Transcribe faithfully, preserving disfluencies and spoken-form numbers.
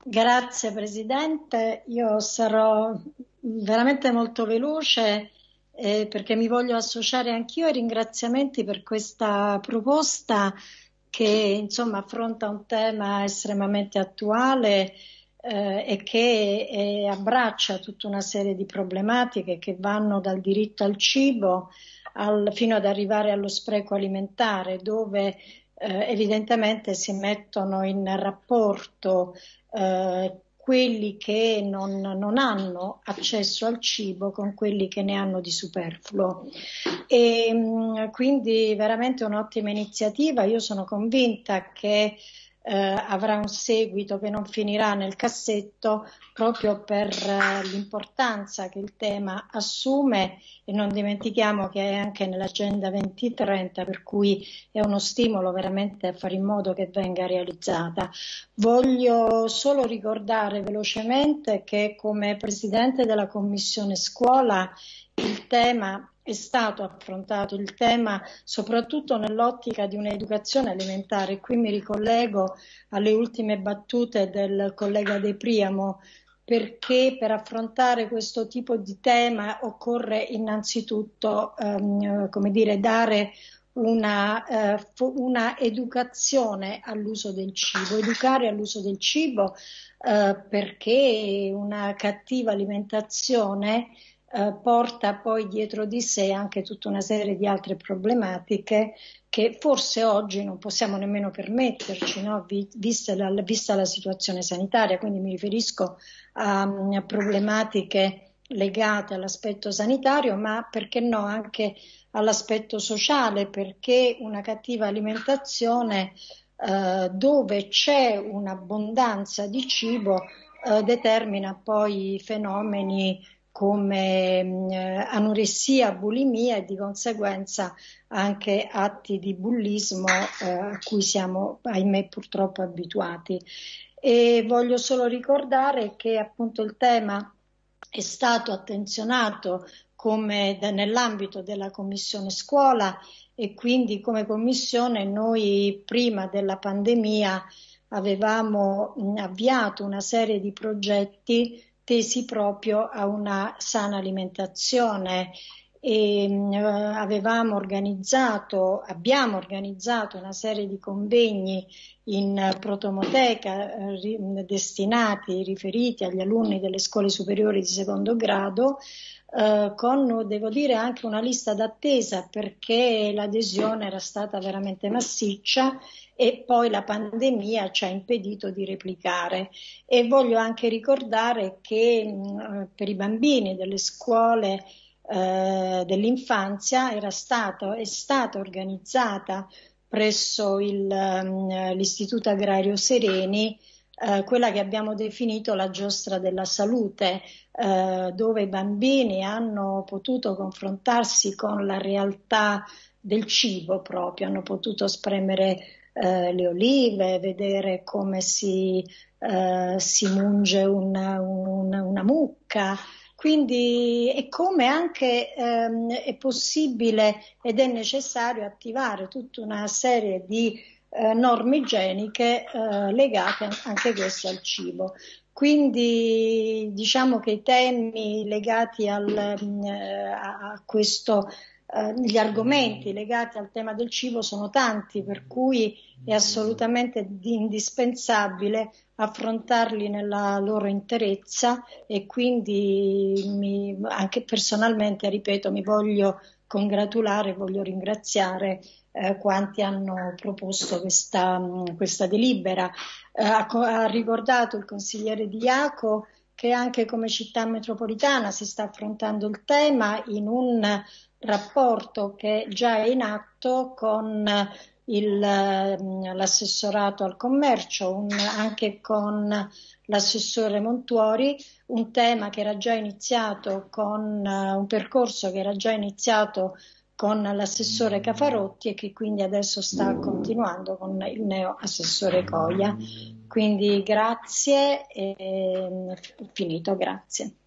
Grazie Presidente, io sarò veramente molto veloce eh, perché mi voglio associare anch'io ai ringraziamenti per questa proposta che insomma affronta un tema estremamente attuale eh, e che eh, abbraccia tutta una serie di problematiche che vanno dal diritto al cibo al- fino ad arrivare allo spreco alimentare, dove eh, evidentemente si mettono in rapporto eh, quelli che non, non hanno accesso al cibo con quelli che ne hanno di superfluo. E, mh, quindi veramente un'ottima iniziativa. Io sono convinta che eh, avrà un seguito che non finirà nel cassetto proprio per eh, l'importanza che il tema assume e non dimentichiamo che è anche nell'Agenda duemilatrenta, per cui è uno stimolo veramente a fare in modo che venga realizzata. Voglio solo ricordare velocemente che come Presidente della Commissione Scuola il tema è stato affrontato, il tema soprattutto nell'ottica di un'educazione alimentare. Qui mi ricollego alle ultime battute del collega De Priamo, perché per affrontare questo tipo di tema occorre innanzitutto ehm, come dire, dare una, eh, una educazione all'uso del cibo, educare all'uso del cibo eh, perché una cattiva alimentazione eh, porta poi dietro di sé anche tutta una serie di altre problematiche che forse oggi non possiamo nemmeno permetterci, no? Vi- vista, la, vista la situazione sanitaria, quindi mi riferisco a, a problematiche legate all'aspetto sanitario, ma perché no anche all'aspetto sociale, perché una cattiva alimentazione eh, dove c'è un'abbondanza di cibo eh, determina poi fenomeni come mh, anoressia, bulimia e di conseguenza anche atti di bullismo eh, a cui siamo, ahimè, purtroppo abituati. E voglio solo ricordare che appunto il tema è stato attenzionato come da, nell'ambito della Commissione Scuola e quindi come Commissione noi prima della pandemia avevamo mh, avviato una serie di progetti tesi proprio a una sana alimentazione e mh, avevamo organizzato, abbiamo organizzato una serie di convegni in protomoteca eh, ri, destinati, riferiti agli alunni delle scuole superiori di secondo grado eh, con, devo dire, anche una lista d'attesa perché l'adesione era stata veramente massiccia e poi la pandemia ci ha impedito di replicare. E voglio anche ricordare che mh, per i bambini delle scuole eh, dell'infanzia era stato, è stata organizzata presso il, um, l'Istituto Agrario Sereni eh, quella che abbiamo definito la giostra della salute, eh, dove i bambini hanno potuto confrontarsi con la realtà del cibo proprio, hanno potuto spremere eh, le olive, vedere come si, eh, si munge una, una, una mucca. Quindi e come anche ehm, è possibile ed è necessario attivare tutta una serie di eh, norme igieniche eh, legate anche queste al cibo. Quindi diciamo che i temi legati al, mm, eh, a questo, eh, gli argomenti legati al tema del cibo sono tanti, per cui è assolutamente di- indispensabile affrontarli nella loro interezza e quindi mi, anche personalmente, ripeto, mi voglio congratulare, voglio ringraziare eh, quanti hanno proposto questa, questa delibera. Eh, ha, ha ricordato il consigliere Diaco che anche come città metropolitana si sta affrontando il tema in un rapporto che già è in atto con il, l'assessorato al commercio, un, anche con l'assessore Montuori, un tema che era già iniziato con uh, un percorso che era già iniziato con l'assessore Cafarotti e che quindi adesso sta continuando con il neo assessore Coia. Quindi grazie e finito, grazie.